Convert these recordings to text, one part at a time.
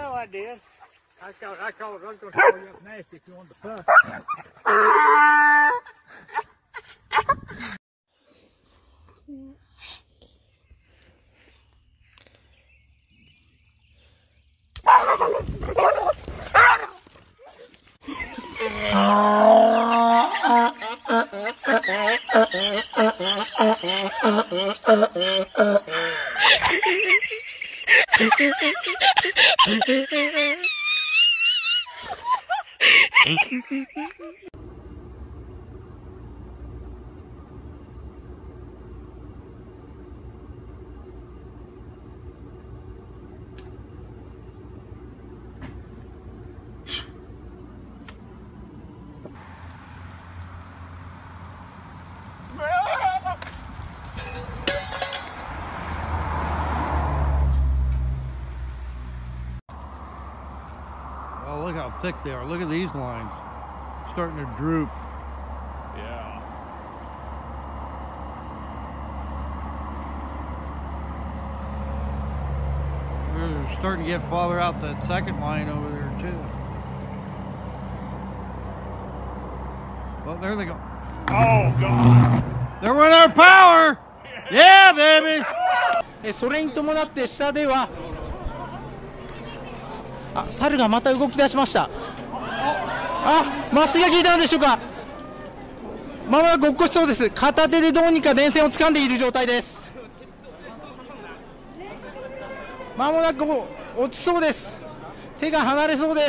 know I did. I was going to call you up nasty if you wanted to fuck. Oh, look how thick they are. Look at these lines. Starting to droop. Yeah. They're starting to get farther out that second line over there too. Well, there they go. Oh, God. They're running out of power! Yeah, baby! それに伴って下では猿がまた動き出しました。麻酔が効いたのでしょうか。まもなく落っこちそうです。片手でどうにか電線を掴んでいる状態です。まもなく落ちそうです。手が離れそうです。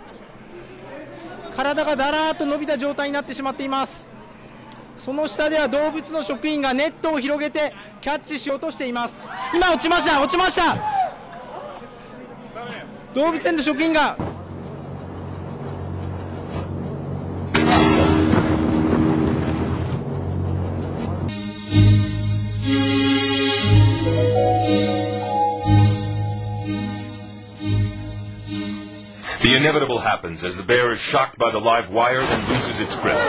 体がだらーっと伸びた状態になってしまっています。その下では動物の職員がネットを広げてキャッチしようとしています。今落ちました、落ちました。動物園の職員が The inevitable happens as the bear is shocked by the live wire and loses its grip.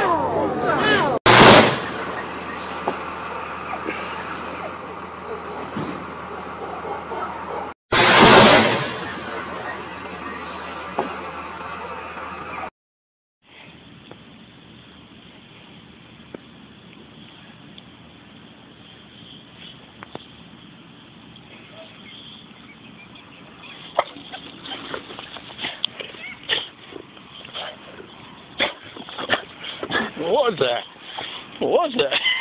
What was that? What was that?